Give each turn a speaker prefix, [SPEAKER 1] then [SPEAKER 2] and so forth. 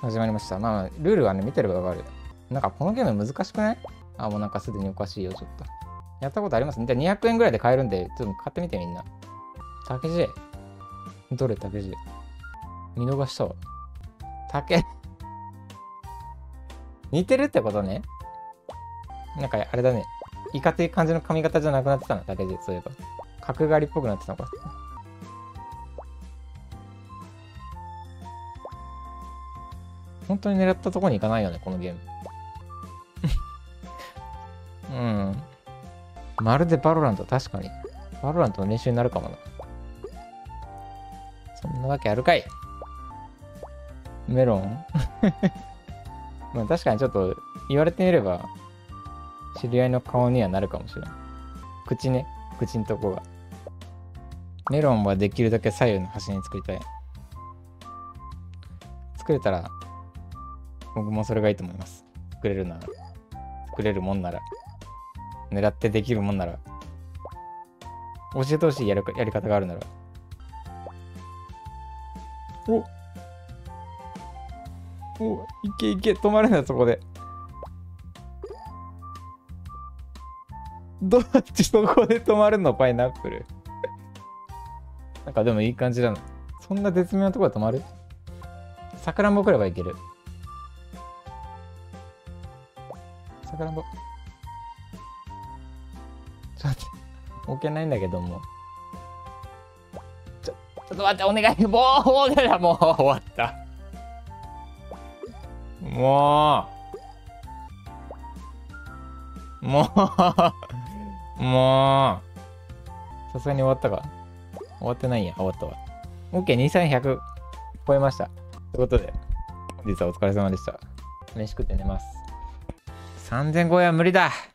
[SPEAKER 1] 始まりました。まあ、ルールはね、見てればわかる。なんかこのゲーム難しくない？あ、もうなんかすでにおかしいよ、ちょっと。やったことありますね。じゃあ200円ぐらいで買えるんで、ちょっと買ってみてみんな。竹地。どれ竹地？見逃したわ。竹。似てるってことね。なんかあれだね。イカっていう感じの髪型じゃなくなってたの、竹地。そういえば。角刈りっぽくなってたのか。本当に狙ったとこに行かないよね、このゲーム。うん。まるでバロラント、確かに。バロラントの練習になるかもな。そんなわけあるかい。メロンまあ確かにちょっと言われてみれば、知り合いの顔にはなるかもしれない。口ね。口んとこが。メロンはできるだけ左右の端に作りたい。作れたら、僕もそれがいいと思います。作れるなら。作れるもんなら。狙ってできるもんなら。教えてほしいやり方があるなら。お、いけいけ、止まるな、そこで。どっちそこで止まるの、パイナップル。なんかでもいい感じだな。そんな絶妙なところで止まる？さくらんぼくればいける。さくらんぼ。ちょっと待って。置けないんだけども。ちょっと待って、お願い。もう終わった。もう。さすがに終わったか。終わってないんや。終わったわ。OK、2100超えました。ということで、本日はお疲れ様でした。飯食って寝ます。3000超えは無理だ。